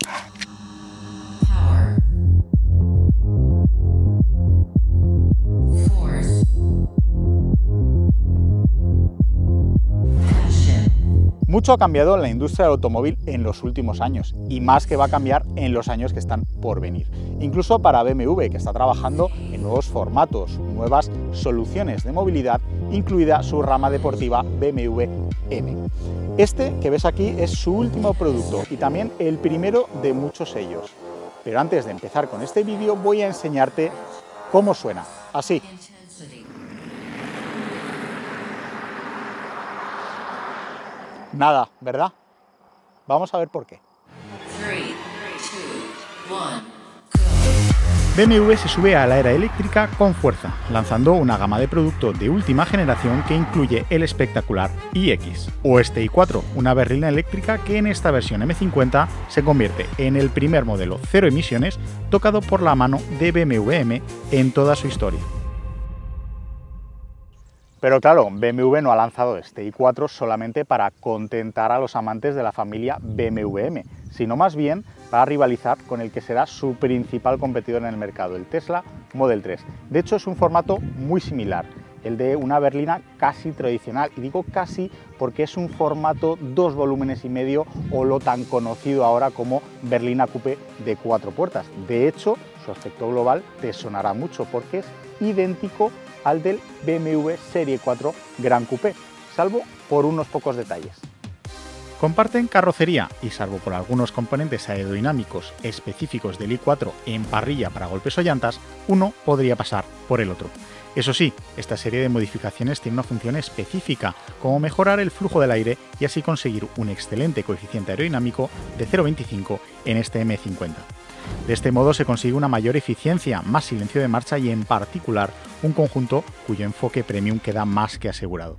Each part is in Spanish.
Mucho ha cambiado en la industria del automóvil en los últimos años y más que va a cambiar en los años que están por venir. Incluso para BMW, que está trabajando en nuevos formatos, nuevas soluciones de movilidad, incluida su rama deportiva BMW M. Este que ves aquí es su último producto y también el primero de muchos ellos. Pero antes de empezar con este vídeo voy a enseñarte cómo suena, así. Nada, ¿verdad? Vamos a ver por qué. 3, 2, 1, BMW se sube a la era eléctrica con fuerza, lanzando una gama de productos de última generación que incluye el espectacular iX o este i4, una berlina eléctrica que en esta versión M50 se convierte en el primer modelo cero emisiones tocado por la mano de BMW M en toda su historia. Pero claro, BMW no ha lanzado este i4 solamente para contentar a los amantes de la familia BMW M, sino más bien para rivalizar con el que será su principal competidor en el mercado, el Tesla Model 3. De hecho, es un formato muy similar, el de una berlina casi tradicional, y digo casi porque es un formato 2 volúmenes y medio o lo tan conocido ahora como berlina coupé de 4 puertas. De hecho, su aspecto global te sonará mucho porque es idéntico al del BMW Serie 4 Gran Coupé, salvo por unos pocos detalles. Comparten carrocería y salvo por algunos componentes aerodinámicos específicos del i4 en parrilla para golpes o llantas, uno podría pasar por el otro. Eso sí, esta serie de modificaciones tiene una función específica, como mejorar el flujo del aire y así conseguir un excelente coeficiente aerodinámico de 0,25 en este M50. De este modo se consigue una mayor eficiencia, más silencio de marcha y en particular un conjunto cuyo enfoque premium queda más que asegurado.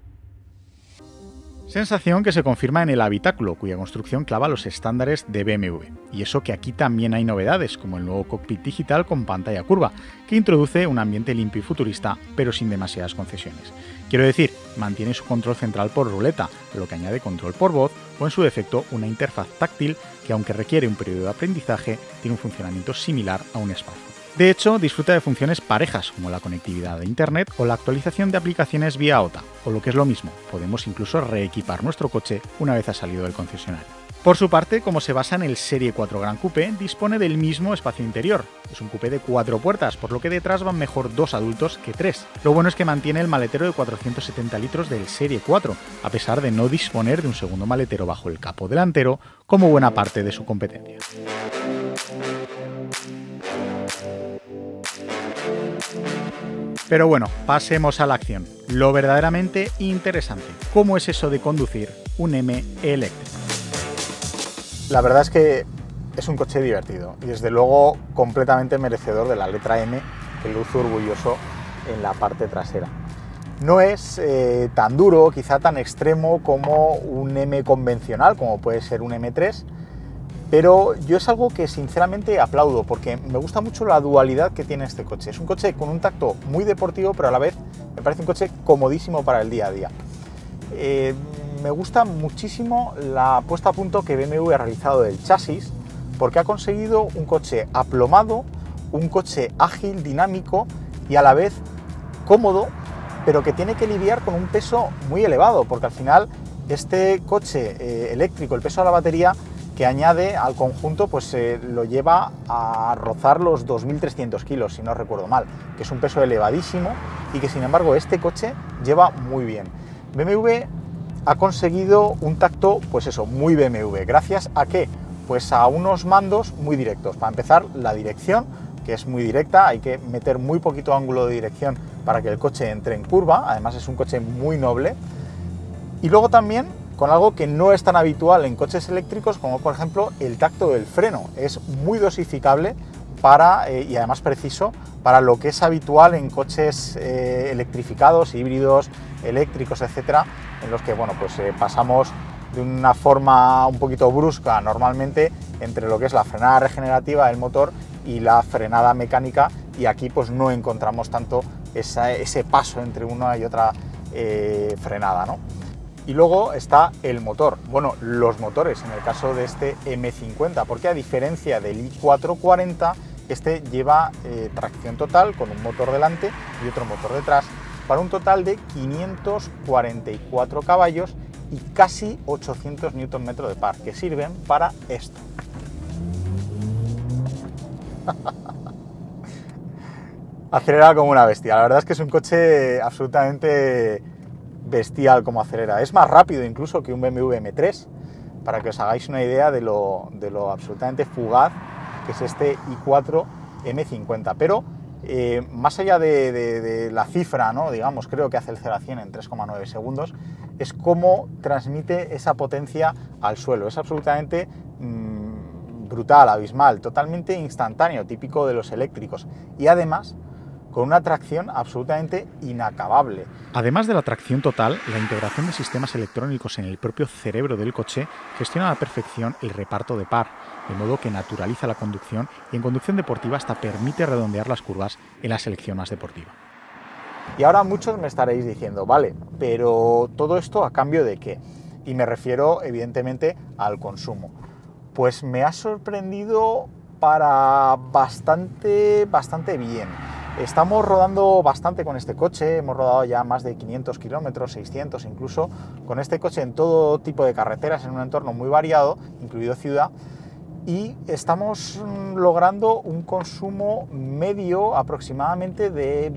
Sensación que se confirma en el habitáculo, cuya construcción clava los estándares de BMW. Y eso que aquí también hay novedades, como el nuevo cockpit digital con pantalla curva, que introduce un ambiente limpio y futurista, pero sin demasiadas concesiones. Quiero decir, mantiene su control central por ruleta, lo que añade control por voz o en su defecto una interfaz táctil que, aunque requiere un periodo de aprendizaje, tiene un funcionamiento similar a un smartphone. De hecho, disfruta de funciones parejas como la conectividad de Internet o la actualización de aplicaciones vía OTA, o lo que es lo mismo, podemos incluso reequipar nuestro coche una vez ha salido del concesionario. Por su parte, como se basa en el Serie 4 Gran Coupé, dispone del mismo espacio interior. Es un coupé de 4 puertas, por lo que detrás van mejor 2 adultos que 3. Lo bueno es que mantiene el maletero de 470 litros del Serie 4, a pesar de no disponer de un segundo maletero bajo el capó delantero, como buena parte de su competencia. Pero bueno, pasemos a la acción. Lo verdaderamente interesante. ¿Cómo es eso de conducir un M eléctrico? La verdad es que es un coche divertido y desde luego completamente merecedor de la letra M que luce orgulloso en la parte trasera. No es tan duro, quizá tan extremo como un M convencional, como puede ser un M3, pero yo es algo que sinceramente aplaudo porque me gusta mucho la dualidad que tiene este coche. Es un coche con un tacto muy deportivo, pero a la vez me parece un coche comodísimo para el día a día. Me gusta muchísimo la puesta a punto que BMW ha realizado del chasis, porque ha conseguido un coche aplomado, un coche ágil, dinámico y a la vez cómodo, pero que tiene que lidiar con un peso muy elevado, porque al final este coche eléctrico, el peso de la batería que añade al conjunto, pues lo lleva a rozar los 2.300 kilos, si no recuerdo mal, que es un peso elevadísimo y que sin embargo este coche lleva muy bien. BMW ha conseguido un tacto, pues eso, muy BMW. ¿Gracias a qué? Pues a unos mandos muy directos. Para empezar, la dirección, que es muy directa, hay que meter muy poquito ángulo de dirección para que el coche entre en curva, además es un coche muy noble. Y luego también con algo que no es tan habitual en coches eléctricos, como por ejemplo el tacto del freno. Es muy dosificable y además preciso para lo que es habitual en coches electrificados, híbridos, eléctricos, etcétera, en los que bueno, pues, pasamos de una forma un poquito brusca normalmente entre lo que es la frenada regenerativa del motor y la frenada mecánica, y aquí pues no encontramos tanto ese paso entre una y otra frenada, ¿no? Y luego está el motor, bueno, los motores en el caso de este M50, porque a diferencia del i440, este lleva tracción total con un motor delante y otro motor detrás, para un total de 544 caballos y casi 800 Nm de par, que sirven para esto. Acelera como una bestia, la verdad es que es un coche absolutamente bestial como acelera. Es más rápido incluso que un BMW M3, para que os hagáis una idea de lo absolutamente fugaz que es este i4 M50. Pero más allá de la cifra, ¿no? Digamos, creo que hace el 0 a 100 en 3,9 segundos, es cómo transmite esa potencia al suelo. Es absolutamente brutal, abismal, totalmente instantáneo, típico de los eléctricos. Y además, con una tracción absolutamente inacabable. Además de la tracción total, la integración de sistemas electrónicos en el propio cerebro del coche gestiona a la perfección el reparto de par, de modo que naturaliza la conducción y en conducción deportiva hasta permite redondear las curvas en la selección más deportiva. Y ahora muchos me estaréis diciendo, vale, pero ¿todo esto a cambio de qué? Y me refiero evidentemente al consumo. Pues me ha sorprendido para bastante bien. Estamos rodando bastante con este coche, hemos rodado ya más de 500 kilómetros, 600 incluso, con este coche en todo tipo de carreteras, en un entorno muy variado, incluido ciudad, y estamos logrando un consumo medio aproximadamente de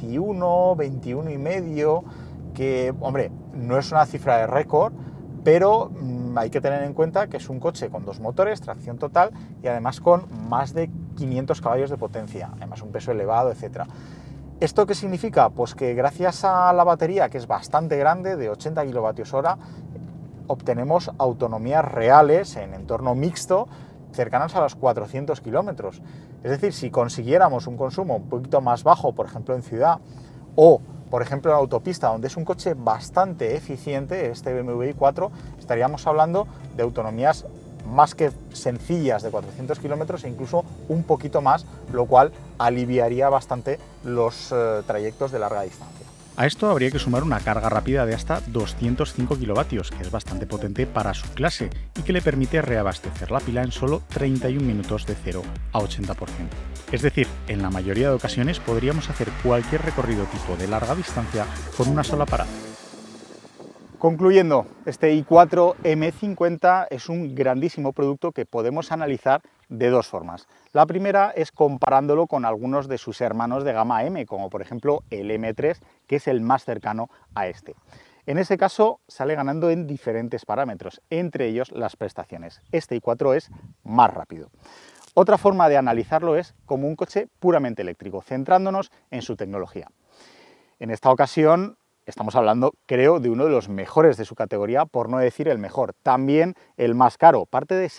21 y medio, que, hombre, no es una cifra de récord, pero hay que tener en cuenta que es un coche con dos motores, tracción total y además con más de 500 caballos de potencia, además un peso elevado, etc. ¿Esto qué significa? Pues que gracias a la batería, que es bastante grande, de 80 kWh, obtenemos autonomías reales en entorno mixto cercanas a los 400 kilómetros. Es decir, si consiguiéramos un consumo un poquito más bajo, por ejemplo en ciudad, o por ejemplo en autopista, donde es un coche bastante eficiente, este BMW i4, estaríamos hablando de autonomías más que sencillas de 400 kilómetros e incluso un poquito más, lo cual aliviaría bastante los trayectos de larga distancia. A esto habría que sumar una carga rápida de hasta 205 kilovatios, que es bastante potente para su clase y que le permite reabastecer la pila en solo 31 minutos de 0 a 80%. Es decir, en la mayoría de ocasiones podríamos hacer cualquier recorrido tipo de larga distancia con una sola parada. Concluyendo, este i4 M50 es un grandísimo producto que podemos analizar de dos formas. La primera es comparándolo con algunos de sus hermanos de gama M, como por ejemplo el M3, que es el más cercano a este. En ese caso sale ganando en diferentes parámetros, entre ellos las prestaciones. Este i4 es más rápido. Otra forma de analizarlo es como un coche puramente eléctrico, centrándonos en su tecnología. En esta ocasión estamos hablando, creo, de uno de los mejores de su categoría, por no decir el mejor. También el más caro, parte de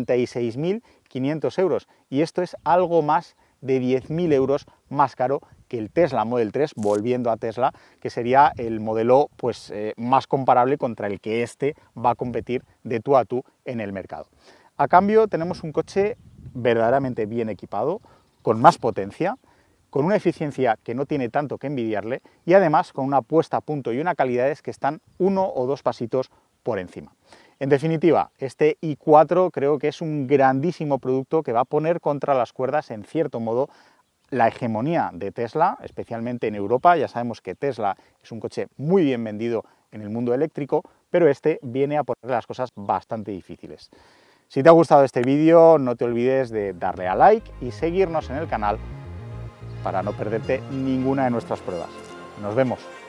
76.500 euros. Y esto es algo más de 10.000 euros más caro que el Tesla Model 3, volviendo a Tesla, que sería el modelo más comparable contra el que este va a competir de tú a tú en el mercado. A cambio tenemos un coche verdaderamente bien equipado, con más potencia, con una eficiencia que no tiene tanto que envidiarle y además con una puesta a punto y una calidades que están uno o dos pasitos por encima. En definitiva, este i4 creo que es un grandísimo producto que va a poner contra las cuerdas, en cierto modo, la hegemonía de Tesla, especialmente en Europa. Ya sabemos que Tesla es un coche muy bien vendido en el mundo eléctrico, pero este viene a poner las cosas bastante difíciles. Si te ha gustado este vídeo, no te olvides de darle a like y seguirnos en el canal para no perderte ninguna de nuestras pruebas. Nos vemos.